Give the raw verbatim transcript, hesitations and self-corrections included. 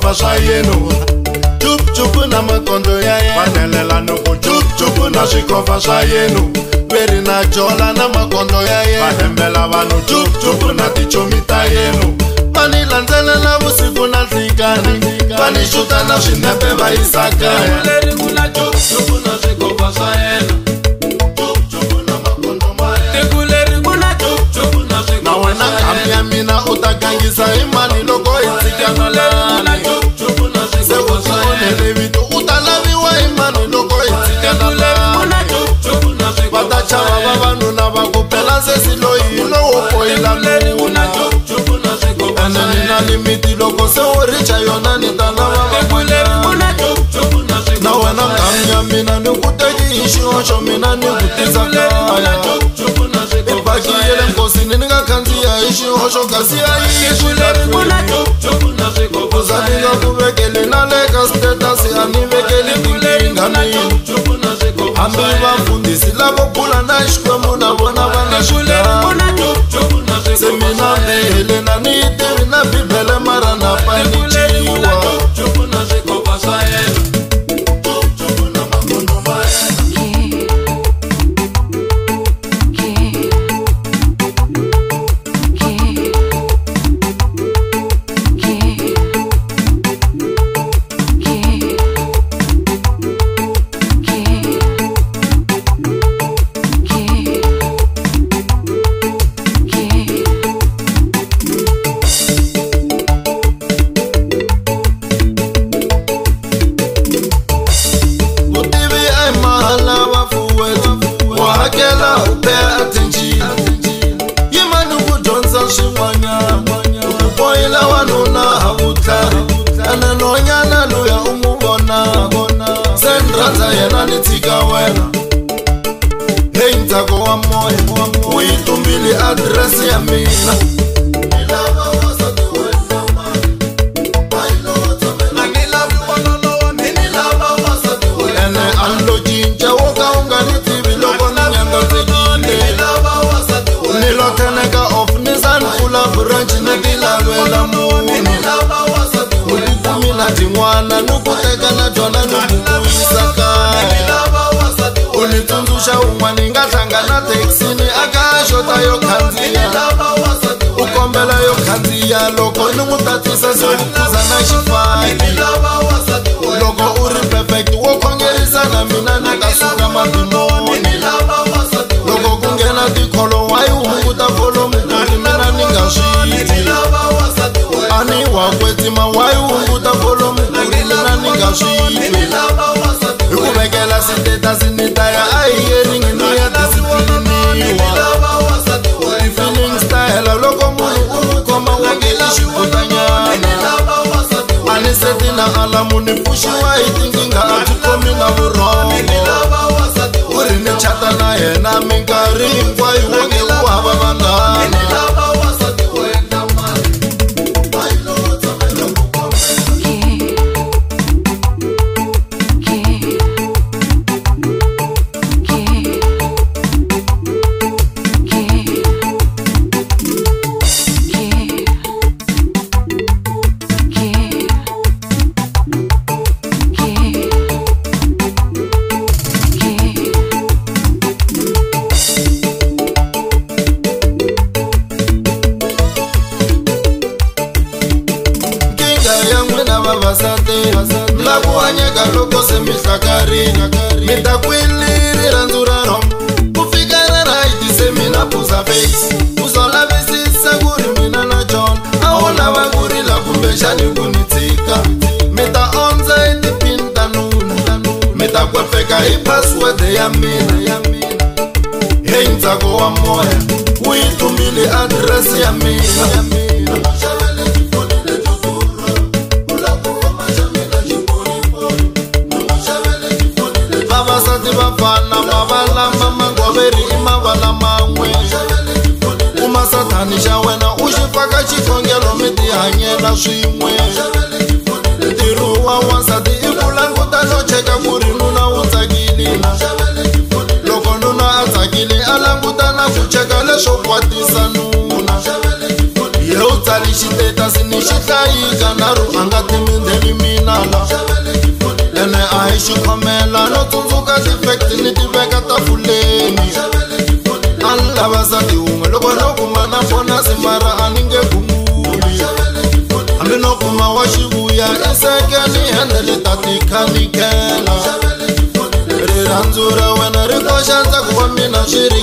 swikofa swa yenu chup chup na makondo ya yenu vanelela nuku chup chup na swikofa swa yenu veri na jola na makondo ya yenu vahembela vanhu chup chup na tichomi ta yenu vani landzelela vusiku na nhlikani vani xuta na swinepe va yisa kaya leri ku na chup chup na swikofa swa yenu chup chup na makondo ma yenu tiku leri ku na chup chup na swikofa na wena khambi ya mina u ta gangisa hi mani loko hi tsikanalani se u sonele vito u ta laviwa hi mani loko hi tsikanalani va ta chava vavanuna va ku phela sesi loyi lowo poyila nuna ene ni na limiti loko se u richa yona ni ta lava van'wanyana na wena khambi ya mina ni ku teki hi xihoxo mina ni ku tisa kaya i bakiyele nkosini ni nga khandziya hi xihoxo kasi a yixuza ni nga ku vekeli na le ka status a ni vekeli tinkingha mina hambi vafundhisi lavo kula na xikwembu na vona va nga xidanga se mina ni helena ni yi tivi na bibele mara na paniciwa yena ni tsika wena hey ntsako wa moya u yi tumbili adresi ya mina ene anlo cinca wo ka u nga ni tivi loko ni nyangatsekile ni lo teneka off ni sanfula branch ni ti lavela munhu u ti kumila tin'wana ni ku teka na byona ni mukuyisa kaya u ni tsundzuxa un'wana nga hlangana thekisini aka xota yo khandziya u kombela yo khandziya loko ni n'wi tatisa se u kuza na xifaki loko u ri perfect wo khongerisa na mina ni ta suka mabinoni loko ku nghena tikholo wa yi hunguta volume kuri mina ni nga switi a ni wa kwetima wa yi hunguta volume kuri mina ni nga switi hi ku vekela status ni ta ya a hi yeringi no ya disiplininiwa ti-feeling style loko munhu u n'wi khoma wonge i xikutanyana a ni seti na alamu ni pfuxiwa hi tinkingha a ti khomi na vurhongo u ri ni chata na yena minkarhi hinkwayo wonge u hava vanghana la ku hanyeka loko se mi hlakarini mi ta kwiliri randzu ra rom ku fika ra right se mina phuza face u zolavisisa ku ri mina na John a wu lava ku rila kumbexani ku ni tsika mi ta ondza hi tipin ta nuna mi ta kwefeka hi password ya mina hey ntsako wa moya u yi tumbile adresi ya mina vavasati vafana mavalama mangwaveri i mavala man'we kuma satani xa wena u xi faka xikhongelo mi ti hanyela swin'we ntirho wa wansati i ku languta no cheka ku ri nuna wu tsakilina loko nuna a tsakile a languta na ku cheka leswo kwatisa nuna ye u tsali xitetasi ni xi hlayika na ru a nga timindeni xikhomela no tsundzuka defect ni tiveka tafuleni a ni lava nsati wun'we loko no kuma na bonasi mara a ni nge gunguli hambi no kuma wa xivuya iseke ni hendele ta tikhanikela rirhandzu ra wena ri koxa ntsako wa mina xi ri